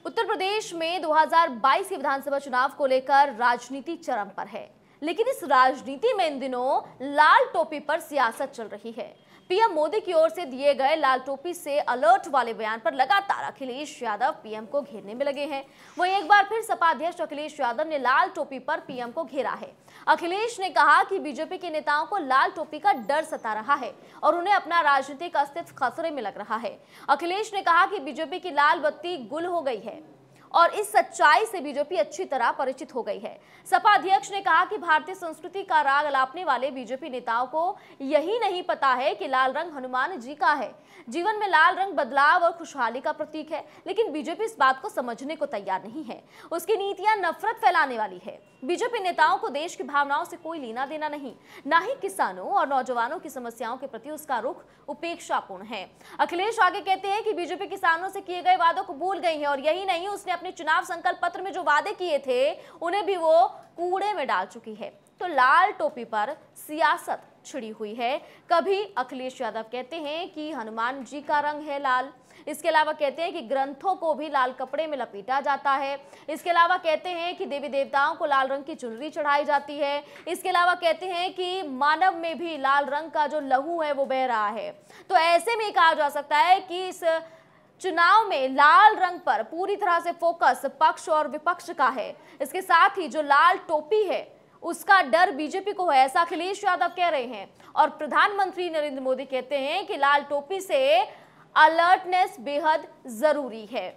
उत्तर प्रदेश में 2022 के विधानसभा चुनाव को लेकर राजनीति चरम पर है, लेकिन इस राजनीति में इन दिनों लाल टोपी पर सियासत चल रही है। पीएम मोदी की ओर से दिए गए लाल टोपी से अलर्ट वाले बयान पर लगातार अखिलेश यादव पीएम को घेरने में लगे हैं। वहीं एक बार फिर सपा अध्यक्ष अखिलेश यादव ने लाल टोपी पर पीएम को घेरा है। अखिलेश ने कहा कि बीजेपी के नेताओं को लाल टोपी का डर सता रहा है और उन्हें अपना राजनीतिक अस्तित्व खतरे में लग रहा है। अखिलेश ने कहा कि बीजेपी की लाल बत्ती गुल हो गई है और इस सच्चाई से बीजेपी अच्छी तरह परिचित हो गई है। सपा अध्यक्ष ने कहा कि भारतीय संस्कृति का राग अलापने वाले बीजेपी नेताओं को यही नहीं पता है कि लाल रंग हनुमान जी का है। जीवन में लाल रंग बदलाव और खुशहाली का प्रतीक है, लेकिन बीजेपी इस बात को समझने को तैयार नहीं है। उसकी नीतियां नफरत फैलाने वाली है। बीजेपी नेताओं को देश की भावनाओं से कोई लेना देना नहीं, ना ही किसानों और नौजवानों की समस्याओं के प्रति उसका रुख उपेक्षापूर्ण है। अखिलेश आगे कहते हैं कि बीजेपी किसानों से किए गए वादों को भूल गई है और यही नहीं, उसने अपने चुनाव संकल्प पत्र में जो वादे किए थे उन्हें भी वो कूड़े में डाल चुकी है। तो लाल टोपी पर सियासत छिड़ी हुई है। कभी अखिलेश यादव कहते हैं कि हनुमान जी का रंग है लाल, इसके अलावा कहते हैं कि ग्रंथों को भी लाल कपड़े में लपेटा जाता है। इसके अलावा कहते हैं कि देवी देवताओं को लाल रंग की चुनरी चढ़ाई जाती है। इसके अलावा कहते हैं कि मानव में भी लाल रंग का जो लहू है वो बह रहा है। तो ऐसे में कहा जा सकता है कि इस चुनाव में लाल रंग पर पूरी तरह से फोकस पक्ष और विपक्ष का है। इसके साथ ही जो लाल टोपी है उसका डर बीजेपी को है, ऐसा अखिलेश यादव कह रहे हैं। और प्रधानमंत्री नरेंद्र मोदी कहते हैं कि लाल टोपी से अलर्टनेस बेहद जरूरी है।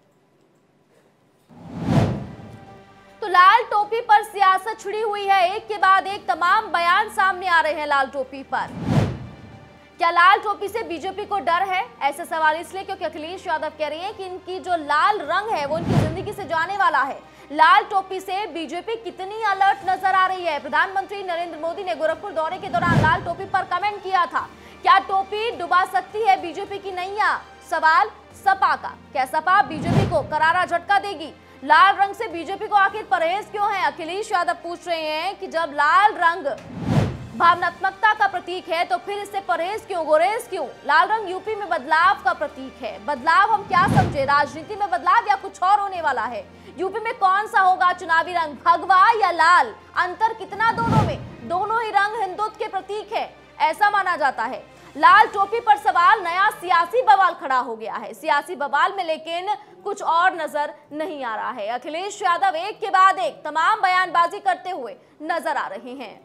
तो लाल टोपी पर सियासत छिड़ी हुई है। एक के बाद एक तमाम बयान सामने आ रहे हैं लाल टोपी पर। क्या लाल टोपी से बीजेपी को डर है? ऐसे सवाल इसलिए क्योंकि अखिलेश यादव कह रहे हैं कि इनकी जो लाल रंग है वो उनकी जिंदगी से जाने वाला है। लाल टोपी से बीजेपी कितनी अलर्ट नजर आ रही है? प्रधानमंत्री नरेंद्र मोदी ने गोरखपुर दौरे के दौरान लाल टोपी पर कमेंट किया था। क्या टोपी डुबा सकती है बीजेपी की नैया? सवाल सपा का। क्या सपा बीजेपी को करारा झटका देगी? लाल रंग से बीजेपी को आखिर परहेज क्यों है? अखिलेश यादव पूछ रहे हैं कि जब लाल रंग भावनात्मकता का प्रतीक है तो फिर इससे परहेज क्यों, गुरेज क्यों? लाल रंग यूपी में बदलाव का प्रतीक है। बदलाव हम क्या समझे? राजनीति में बदलाव या कुछ और होने वाला है? यूपी में कौन सा होगा चुनावी रंग, भगवा या लाल? अंतर कितना दोनों में? दोनों ही रंग हिंदुत्व के प्रतीक है, ऐसा माना जाता है। लाल टोपी पर सवाल नया सियासी बवाल खड़ा हो गया है। सियासी बवाल में लेकिन कुछ और नजर नहीं आ रहा है। अखिलेश यादव एक के बाद एक तमाम बयानबाजी करते हुए नजर आ रहे हैं।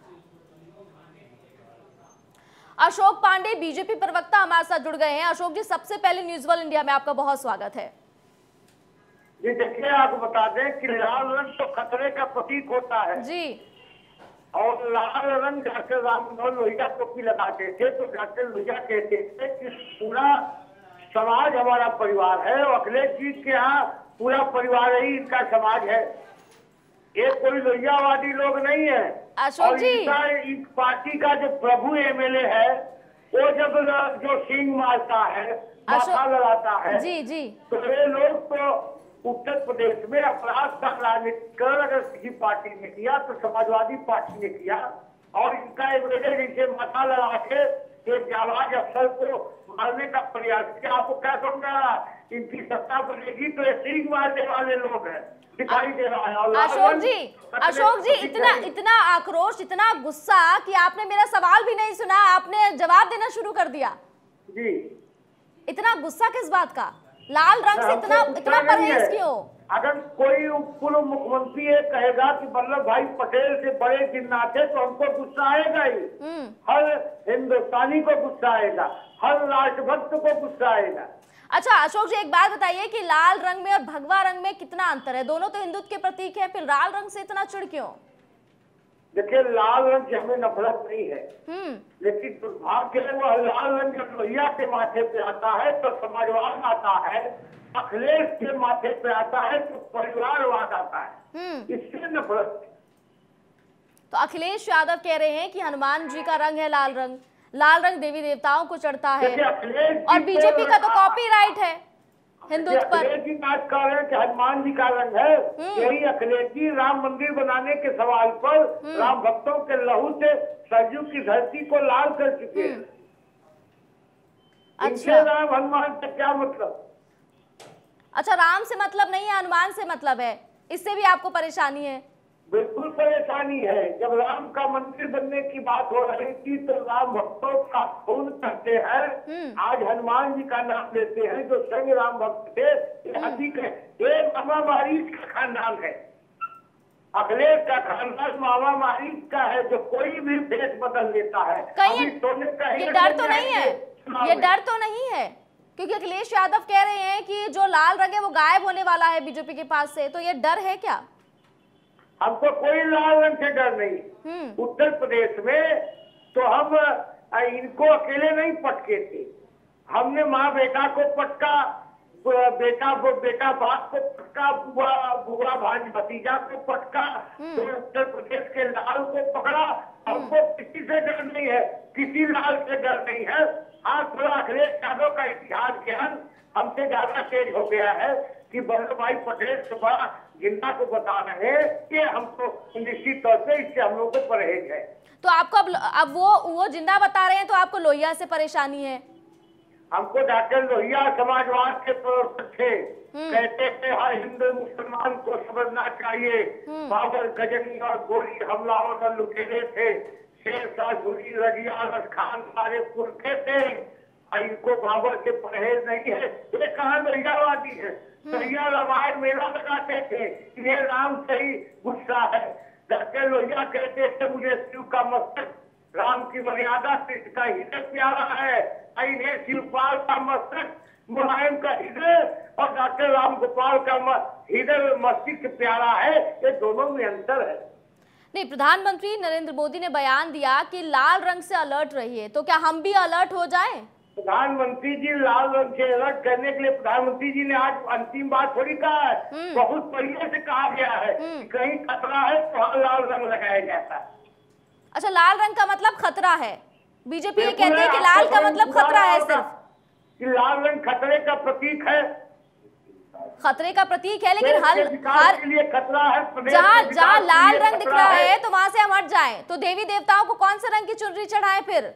अशोक पांडे बीजेपी प्रवक्ता हमारे साथ जुड़ गए हैं। अशोक जी, सबसे पहले न्यूज वर्ल्ड इंडिया में आपका बहुत स्वागत है। जी देखिए, आपको बता दें कि लाल रंग तो खतरे का प्रतीक होता है जी। और लाल रंग डॉक्टर राम मनोहर लोहिया टोपी लगाते थे तो डॉक्टर लोहिया कहते थे कि पूरा समाज हमारा परिवार है और अखिलेश जी के यहाँ पूरा परिवार ही इनका समाज है। ये कोई लोहियावादी लोग नहीं है। अशोक जी, इस पार्टी का जो प्रभु एमएलए है वो जब जो सिंह मारता है, माथा लड़ाता है, जी जी, तो ये लोग तो उत्तर प्रदेश में अपराध का राजनीतिकरण अगर किसी पार्टी ने किया तो समाजवादी पार्टी ने किया और इनका एक वजह जैसे माथा लगा के एक जाबाज अफसर को मारने का प्रयास किया। आपको क्या समझा? इनकी सत्ता बनेगी तो ये सिंह मारने वाले लोग हैं, दिखाई दे रहा है। अशोक जी, इतना आक्रोश, इतना गुस्सा कि आपने मेरा सवाल भी नहीं सुना, आपने जवाब देना शुरू कर दिया। जी, इतना गुस्सा किस बात का? लाल रंग से इतना परहेज क्यों? अगर कोई पूर्व मुख्यमंत्री ये कहेगा कि वल्लभ भाई पटेल से बड़े जिन्ना थे तो हमको गुस्सा आएगा ही। हर हिंदुस्तानी को गुस्सा आएगा, हर राष्ट्रभक्त को गुस्सा आएगा। अच्छा अशोक जी, एक बात बताइए कि लाल रंग में और भगवा रंग में कितना अंतर है? दोनों तो हिंदुत्व के प्रतीक है, फिर लाल रंग से इतना चिढ़ क्यों? देखिए, लाल रंग से हमें नफरत नहीं है, लेकिन दुर्भाग्य है वो लाल रंग जब लोहिया के माथे पे आता है तो समाजवाद आता है, अखिलेश के माथे पे आता है तो परिवारवाद आता है, इससे नफरत। तो अखिलेश यादव कह रहे हैं कि हनुमान जी का रंग है लाल रंग, लाल रंग देवी देवताओं को चढ़ता है और बीजेपी का तो कॉपीराइट है हिंदुत्व पर। अखिलेश जी बात कर रहे हैं कि हनुमान जी का रंग है, यही अखिलेश जी राम मंदिर बनाने के सवाल पर राम भक्तों के लहू से सरयू की धरती को लाल कर चुके हैं। अच्छा, राम हनुमान से क्या मतलब? अच्छा, राम से मतलब नहीं है, हनुमान से मतलब है, इससे भी आपको परेशानी है? बिल्कुल परेशानी है। जब राम का मंदिर बनने की बात हो रही थी तो राम भक्तों का खून करते हैं, आज हनुमान जी का नाम लेते हैं जो संग राम भक्त थे। ये हकीकत है, ये मामा मारीच का खानदान है, अखिलेश का खानदान मामा मारीच का है, जो कोई भी भेष बदल लेता है। कहीं सोने का ये डर तो नहीं है, ये डर तो नहीं है, क्योंकि अखिलेश यादव कह रहे हैं कि जो लाल रंग है वो गायब होने वाला है बीजेपी के पास से, तो ये डर है क्या? हमको कोई लाल रंग से डर नहीं। उत्तर प्रदेश में तो हम इनको अकेले नहीं पटके थे, हमने माँ बेटा को पटका, बेटा बाप को पटका, बुआ भांज भतीजा को पटका, तो उत्तर प्रदेश के लाल को पकड़ा। हमको किसी से डर नहीं है, किसी लाल से डर नहीं है। हाँ, थोड़ा अखिलेश यादव का इतिहास ज्ञान हमसे ज्यादा तेज हो गया है कि वल्लभ भाई पटेल से बड़ा जिन्ना को बता रहे हैं कि हमको निश्चित तौर से इससे हम लोग को परहेज है। तो आपको अब वो जिंदा बता रहे हैं, तो आपको लोहिया से परेशानी है? हमको डॉक्टर लोहिया समाजवाद के प्रवर्तक थे, कहते थे हर हिंदू मुसलमान को समझना चाहिए। बाबर, गजनी और गोली हमलावर का लुटेरे थे, शेरशाह, झूली, रजिया, रस खान सारे पुरखे थे। इनको बाबर से परहेज नहीं है। ये कहाँ लोहियावादी है? लोहिया रामायण मेला लगाते थे, ये राम से ही गुस्सा है। डॉक्टर लोहिया कहते थे मुझे शिव का मस्तक, राम की मर्यादा से इसका हृदय प्यारा है। इन्हें शिवपाल का मस्तक, मुलायम का हृदय और डॉक्टर राम गोपाल का हृदय मस्तिष्क प्यारा है। ये दोनों में अंतर है। नहीं, प्रधानमंत्री नरेंद्र मोदी ने बयान दिया कि लाल रंग से अलर्ट रहिए, तो क्या हम भी अलर्ट हो जाएं? प्रधानमंत्री जी लाल रंग से अलर्ट करने के लिए प्रधानमंत्री जी ने आज अंतिम बात थोड़ी कहा है, बहुत पहले से कहा गया है कि कहीं खतरा है तो लाल रंग लगाया जाता है। अच्छा, लाल रंग का मतलब खतरा है? बीजेपी ये कहती है कि लाल का मतलब खतरा है, सिर्फ कि लाल रंग खतरे का प्रतीक है। खतरे का प्रतीक है, लेकिन हर के लिए खतरा है। जहाँ लाल रंग दिख रहा है तो वहां से हम हट जाएं, तो देवी देवताओं को कौन से रंग की चुनरी चढ़ाएं फिर?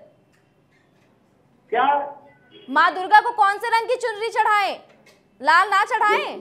क्या माँ दुर्गा को कौन से रंग की चुनरी चढ़ाएं? लाल ना चढ़ाएं?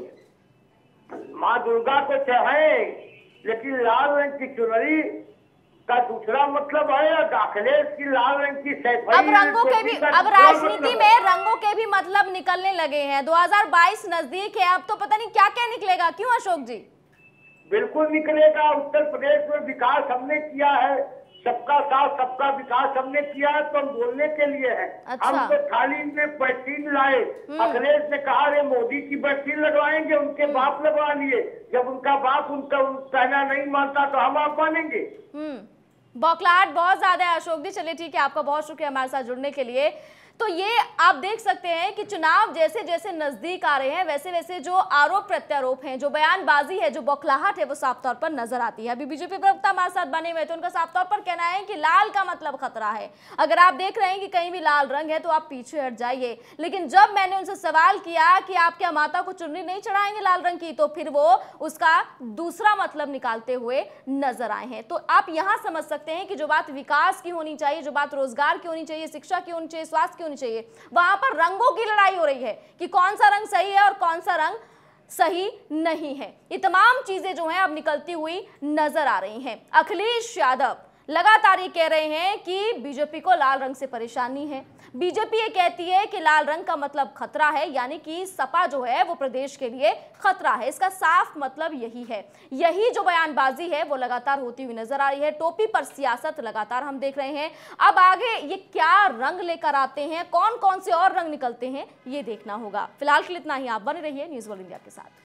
माँ दुर्गा को चढ़ाएं, लेकिन लाल रंग की चुनरी का दूसरा मतलब है। अखिलेश की लाल रंग की अब रंगों के भी, अब राजनीति में रंगों के भी मतलब निकलने लगे हैं। 2022 नजदीक है, अब तो पता नहीं क्या क्या निकलेगा, क्यों अशोक जी? बिल्कुल निकलेगा। उत्तर प्रदेश में विकास हमने किया है, सबका साथ सबका विकास हमने किया है, तो हम बोलने के लिए है। अच्छा। हम तो थाली में वैक्सीन लाए। अखिलेश ने कहा रे मोदी की वैक्सीन लगवाएंगे, उनके बाप लगवा लिए। जब उनका बाप उनका कहना नहीं मानता तो हम आप मानेंगे? बौखलाहट बहुत ज्यादा है अशोक जी। चलिए ठीक है, आपका बहुत शुक्रिया हमारे साथ जुड़ने के लिए। तो ये आप देख सकते हैं कि चुनाव जैसे जैसे नजदीक आ रहे हैं वैसे वैसे जो आरोप प्रत्यारोप हैं, जो बयानबाजी है, जो बौखलाहट है, वो साफ तौर पर नजर आती है। अभी बीजेपी प्रवक्ता हमारे साथ बने हुए, तो उनका साफ तौर पर कहना है कि लाल का मतलब खतरा है। अगर आप देख रहे हैं कि कहीं भी लाल रंग है तो आप पीछे हट जाइए। लेकिन जब मैंने उनसे सवाल किया कि आप क्या माता को चुनरी नहीं चढ़ाएंगे लाल रंग की, तो फिर वो उसका दूसरा मतलब निकालते हुए नजर आए हैं। तो आप यहां समझ सकते हैं कि जो बात विकास की होनी चाहिए, जो बात रोजगार की होनी चाहिए, शिक्षा की होनी चाहिए, स्वास्थ्य होनी चाहिए, वहां पर रंगों की लड़ाई हो रही है कि कौन सा रंग सही है और कौन सा रंग सही नहीं है। ये तमाम चीजें जो हैं अब निकलती हुई नजर आ रही हैं। अखिलेश यादव लगातार ये कह रहे हैं कि बीजेपी को लाल रंग से परेशानी है। बीजेपी ये कहती है कि लाल रंग का मतलब खतरा है, यानी कि सपा जो है वो प्रदेश के लिए खतरा है। इसका साफ मतलब यही है। यही जो बयानबाजी है वो लगातार होती हुई नजर आ रही है। टोपी पर सियासत लगातार हम देख रहे हैं। अब आगे ये क्या रंग लेकर आते हैं, कौन कौन से और रंग निकलते हैं, ये देखना होगा। फिलहाल के लिए इतना ही। आप बने रहिए न्यूज़ वर्ल्ड इंडिया के साथ।